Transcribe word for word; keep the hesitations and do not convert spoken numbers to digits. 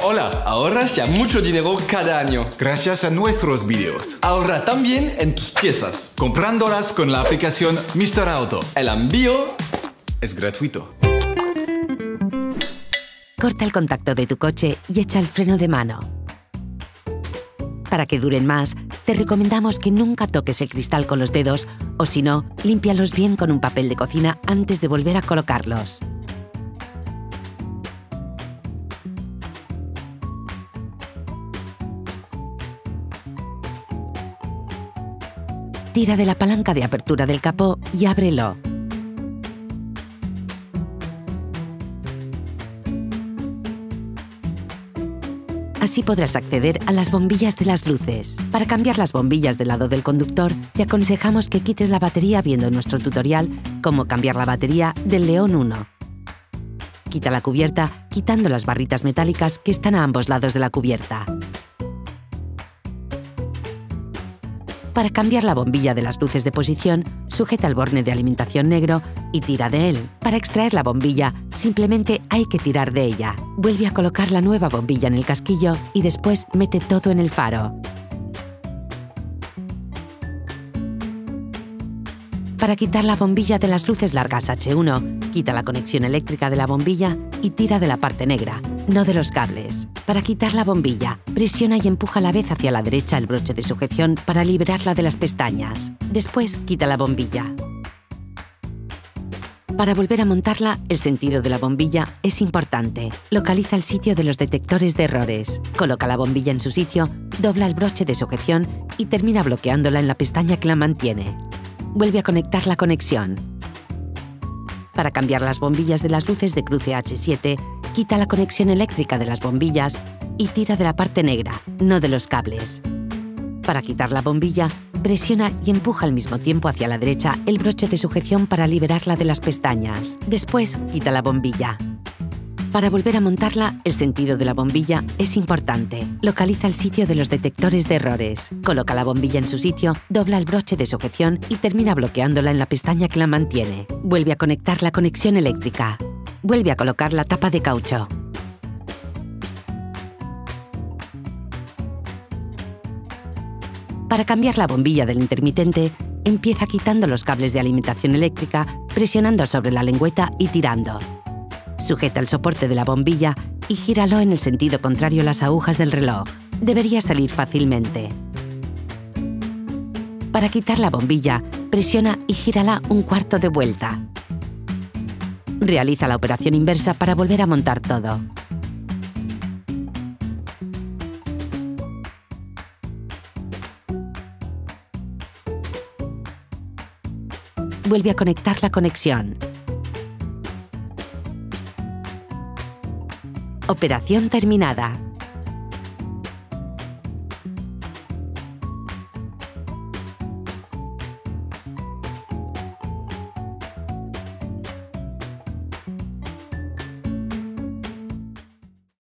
Hola, ahorras ya mucho dinero cada año. Gracias a nuestros vídeos. Ahorra también en tus piezas. Comprándolas con la aplicación míster Auto. El envío es gratuito. Corta el contacto de tu coche y echa el freno de mano. Para que duren más, te recomendamos que nunca toques el cristal con los dedos o, si no, límpialos bien con un papel de cocina antes de volver a colocarlos. Tira de la palanca de apertura del capó y ábrelo. Así podrás acceder a las bombillas de las luces. Para cambiar las bombillas del lado del conductor, te aconsejamos que quites la batería viendo nuestro tutorial cómo cambiar la batería del León uno. Quita la cubierta quitando las barritas metálicas que están a ambos lados de la cubierta. Para cambiar la bombilla de las luces de posición, sujeta el borne de alimentación negro y tira de él. Para extraer la bombilla, simplemente hay que tirar de ella. Vuelve a colocar la nueva bombilla en el casquillo y después mete todo en el faro. Para quitar la bombilla de las luces largas hache uno, quita la conexión eléctrica de la bombilla y tira de la parte negra, no de los cables. Para quitar la bombilla, presiona y empuja a la vez hacia la derecha el broche de sujeción para liberarla de las pestañas. Después, quita la bombilla. Para volver a montarla, el sentido de la bombilla es importante. Localiza el sitio de los detectores de errores. Coloca la bombilla en su sitio, dobla el broche de sujeción y termina bloqueándola en la pestaña que la mantiene. Vuelve a conectar la conexión. Para cambiar las bombillas de las luces de cruce hache siete, quita la conexión eléctrica de las bombillas y tira de la parte negra, no de los cables. Para quitar la bombilla, presiona y empuja al mismo tiempo hacia la derecha el broche de sujeción para liberarla de las pestañas. Después, quita la bombilla. Para volver a montarla, el sentido de la bombilla es importante. Localiza el sitio de los detectores de errores. Coloca la bombilla en su sitio, dobla el broche de sujeción y termina bloqueándola en la pestaña que la mantiene. Vuelve a conectar la conexión eléctrica. Vuelve a colocar la tapa de caucho. Para cambiar la bombilla del intermitente, empieza quitando los cables de alimentación eléctrica, presionando sobre la lengüeta y tirando. Sujeta el soporte de la bombilla y gíralo en el sentido contrario a las agujas del reloj. Debería salir fácilmente. Para quitar la bombilla, presiona y gírala un cuarto de vuelta. Realiza la operación inversa para volver a montar todo. Vuelve a conectar la conexión. Operación terminada.